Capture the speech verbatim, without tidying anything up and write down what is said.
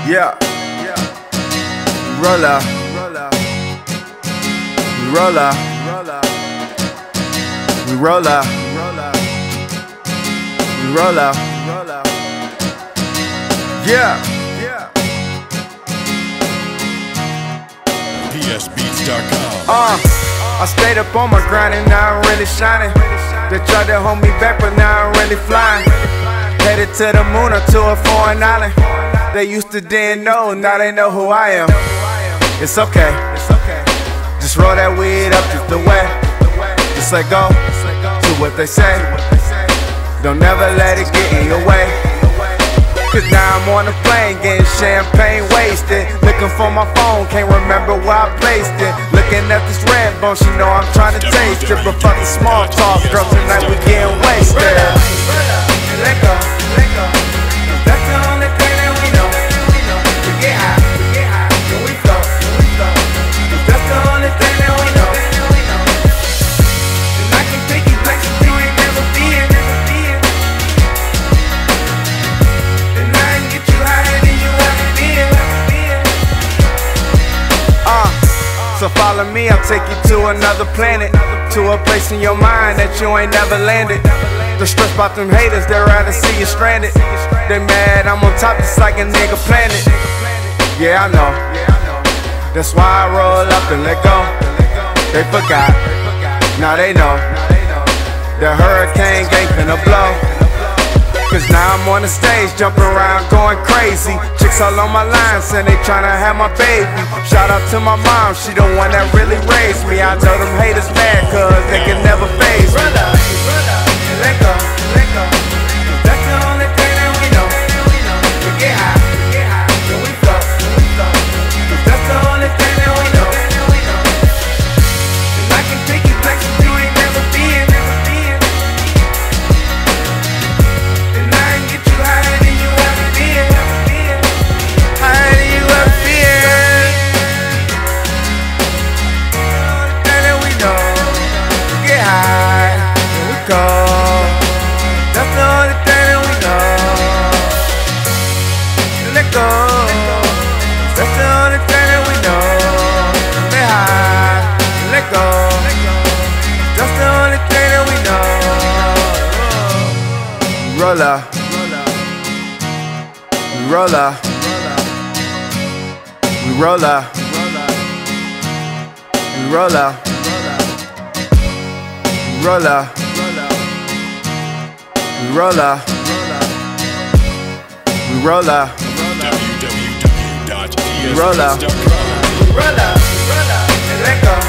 Yeah. Roll up. We roll up. We roll up. We roll up. Yeah. P S beats dot com. Uh, I stayed up on my grind and now I'm really shining. They tried to hold me back, but now I'm really flying. Headed to the moon or to a foreign island. They used to didn't know, now they know who I am. It's okay, just roll that weed up just the way. Just let go, to what they say. Don't never let it get in your way. Cause now I'm on the plane, getting champagne wasted. Looking for my phone, can't remember where I placed it. Looking at this red bone, she know I'm trying to taste it. But fuck the small talk, girl, tonight we getting wasted. Let go, let go. That's the only thing that we know. We get high, we get high, then we flow, then we flow. That's the only thing that we know. And I can take you places you ain't never been. And I can get you higher than you ever been. Uh, so follow me, I'll take you to another planet, to a place in your mind that you ain't never landed. The stress about them haters, they'd rather see you stranded. They mad, I'm on top just like a nigga planet. Yeah, I know. That's why I roll up and let go. They forgot, now they know. The hurricane ain't finna blow. Cause now I'm on the stage, jumping around, going crazy. Chicks all on my line, saying they tryna have my baby. Shout out to my mom, she the one that really raised me. I know them haters mad, cause they can never faze me. Let go, let go. That's the only thing that we know. We get high, we get high, then we flow, then we flow. That's the only thing that we know. And I can take you places you ain't never been. And I can get you higher than you ever been. Higher than you ever been. The only thing that we know. We get high, then we go. That's the only thing that we know. Let go. That's the only thing that we know. Let high. Let go. That's the only thing that we know. Roll up. We roll up. We roll up. We roll up. We roll up. We roll up, we roll up, w w w dot p s beats dot com. we roll up, we roll up, and let go.